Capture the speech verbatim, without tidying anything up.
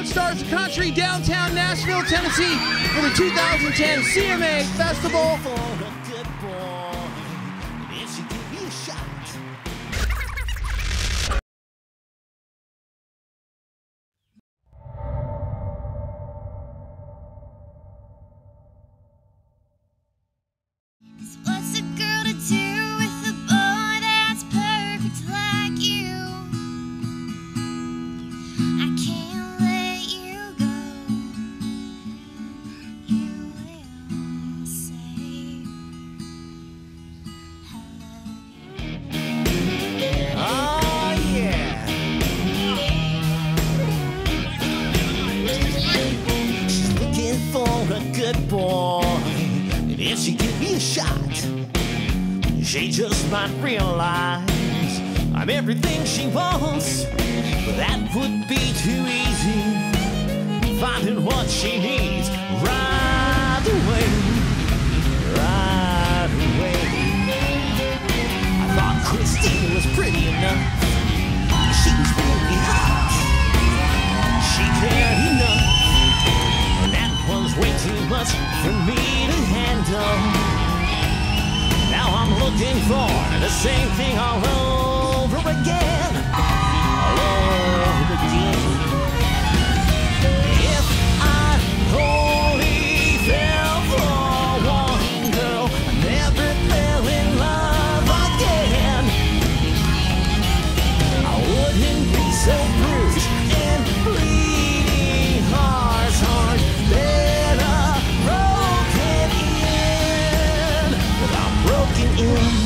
Lone Stars of Country, downtown Nashville, Tennessee, for the two thousand ten C M A Festival. What's a girl to do with a boy that's perfect like you? I can't let you go. You will say I love you. Oh yeah. She's looking for a good boy. And if she give me a shot, she just might realize I'm everything she wants. But that would be too easy, finding what she needs right away, right away. I thought Christine was pretty enough. She was really hot. She cared enough, and that was way too much for me to handle. Now I'm looking for the same thing all over again, all over again. If I only fell for one girl, I never fell in love again, I wouldn't be so bruised and bleeding heart's heart than a broken in. But I'm broken in.